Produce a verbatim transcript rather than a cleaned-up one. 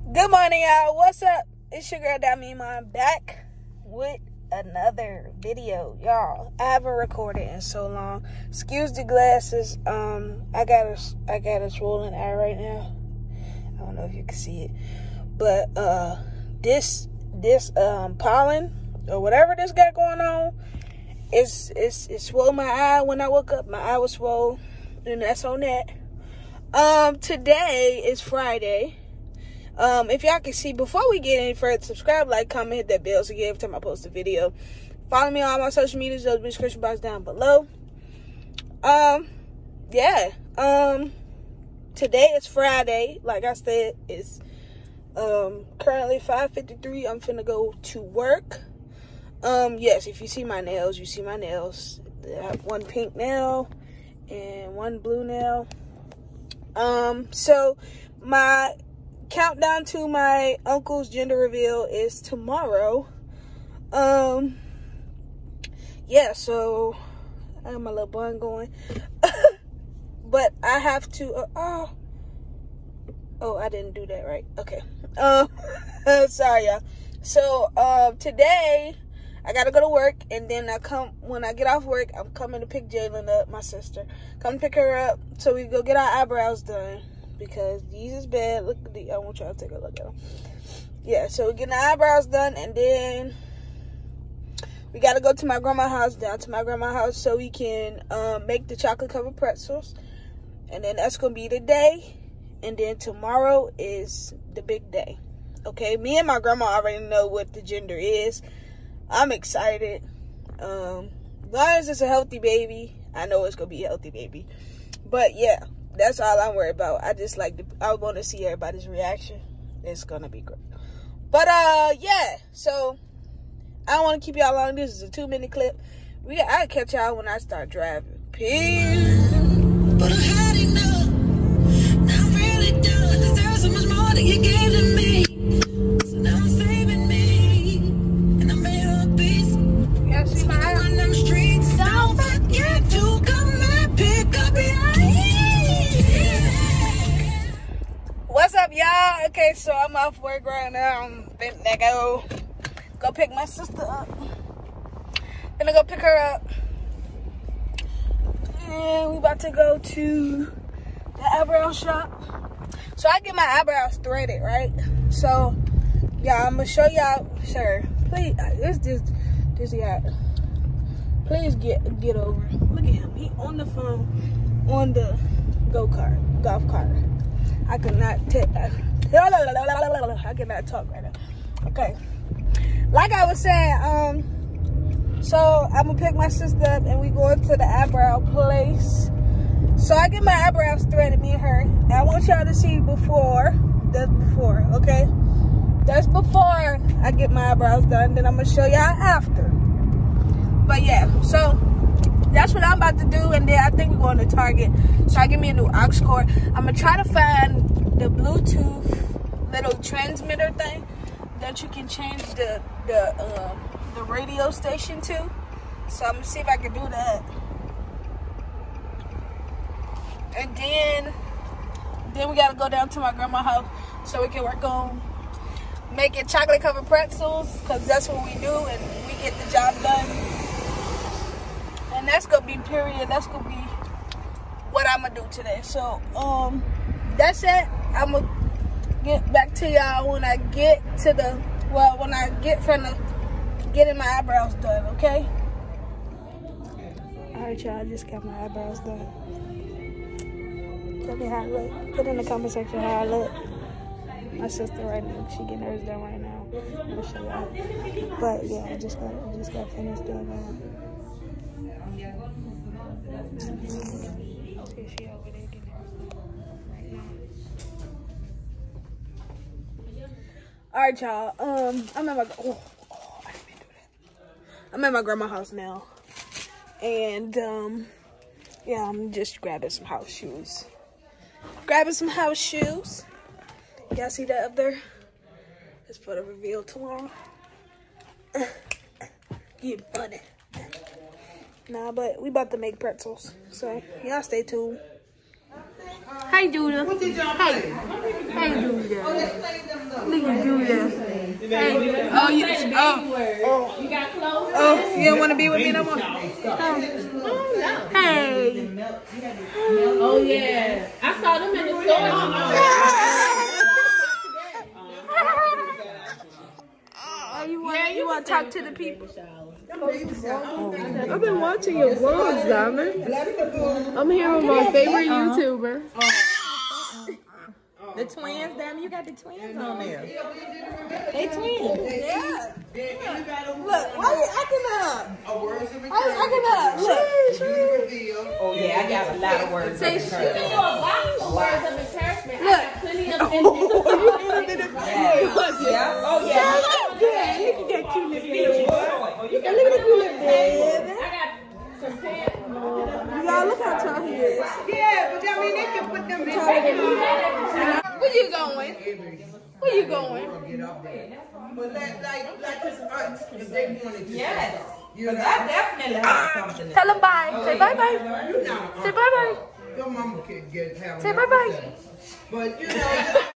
Good morning, y'all. What's up? It's your girl Dami. I'm back with another video, y'all. I haven't recorded in so long. Excuse the glasses. Um, I got a, I got a swollen eye right now. I don't know if you can see it, but uh, this this um pollen or whatever this got going on, it's it's it swole my eye. When I woke up, my eye was swole, and that's on that. Um, today is Friday. Um, if y'all can see, before we get any further, subscribe, like, comment, hit that bell so you get every time I post a video. Follow me on all my social medias, those in the description box down below. Um, yeah. Um, today is Friday. Like I said, it's um currently five fifty-three. I'm finna go to work. Um, yes, if you see my nails, you see my nails. I have one pink nail and one blue nail. Um, so my countdown to my uncle's gender reveal is tomorrow. Um, yeah, so I have my little bun going. But I have to, uh, oh, oh, I didn't do that right. Okay. Um, sorry, y'all. So, uh, today I gotta go to work, and then I come, when I get off work, I'm coming to pick Jalen up, my sister. Come pick her up so we go get our eyebrows done. Because these is bad. Look at the, I want y'all to take a look at them. Yeah, so we're getting our eyebrows done, and then we got to go to my grandma's house, down to my grandma's house, so we can um, make the chocolate covered pretzels. And then that's going to be the day. And then tomorrow is the big day. Okay, me and my grandma already know what the gender is. I'm excited. Um, as long as it's a healthy baby, I know it's going to be a healthy baby. But yeah. That's all I'm worried about. I just like, to, I want to see everybody's reaction. It's going to be great. But, uh, yeah. So, I don't want to keep y'all long. This is a two-minute clip. We, I'll catch y'all when I start driving. Peace. But I had enough. Now I'm really done. Cause there's so much more that you gave to me. So now I'm saving me. And I made a peace. Yeah, see my eye on them streets. Don't forget to come and pick up your What's up, y'all? Okay, so I'm off work right now. I'm finna go go pick my sister up. Finna go pick her up. And we about to go to the eyebrow shop. So I get my eyebrows threaded, right? So, yeah, I'm gonna show y'all. Sir, please, this just this yeah. Please get get over. Look at him. He on the phone on the go-kart, golf cart. I could not take, I cannot talk right now. Okay. Like I was saying, um, so I'm gonna pick my sister up and we going to the eyebrow place. So I get my eyebrows threaded, me and her. And I want y'all to see before, that's before, okay? That's before I get my eyebrows done. Then I'm gonna show y'all after. But yeah, so that's what I'm about to do, and then I think we're going to Target. So I get me a new aux cord. I'm gonna try to find the Bluetooth little transmitter thing that you can change the the um, the radio station to. So I'm gonna see if I can do that. And then then we gotta go down to my grandma's house so we can work on making chocolate covered pretzels, because that's what we do, and we get the job done. And that's gonna be period. That's gonna be what I'm gonna do today. So, um, that's it. I'm gonna get back to y'all when I get to the, well, when I get from the, getting my eyebrows done, okay? All right, y'all, I just got my eyebrows done. Tell me how I look. Put in the comment section how I look. My sister right now, she getting hers done right now. I'm gonna show y'all. But yeah, I just got, I just got finished doing that. All right, y'all. Um, I'm at my oh, oh, I didn't mean to do that. I'm at my grandma's house now, and um, yeah, I'm just grabbing some house shoes. Grabbing some house shoes. Y'all see that up there? It's for the reveal tomorrow. Get funny. Nah, but we about to make pretzels, so y'all stay tuned. Hi, Duda. Hi. Hi, Duda. Look at Julia. Hey. Oh, you, oh. You got clothes? Oh, you don't want to be with me no more? Oh. Hey. Oh, yeah. I saw them in the store. Oh, you want, yeah, you want to talk to the people? I've been watching your vlogs, Diamond. I'm here with my favorite uh-huh. YouTuber. The twins, damn, you got the twins on there. They twins. Yeah. yeah. Look, why you acting up? Why you acting up? Look. Oh, yeah, I got a lot of words. Say shit. You can do a box of words of encouragement. Look. I got plenty of encouragement. Yeah. Oh, yeah. Yeah, look at that cute little baby. Look at the cute little baby. I got some pants. Y'all, look how tall he is. Yeah, but I mean, they can put them in. Where you going? Where you going? But like, like, like his aunts, if they wanted to. Yes. Because I definitely have something. Tell them bye. Say bye bye. Say bye bye. Your mama can get have. Say bye bye. But you know.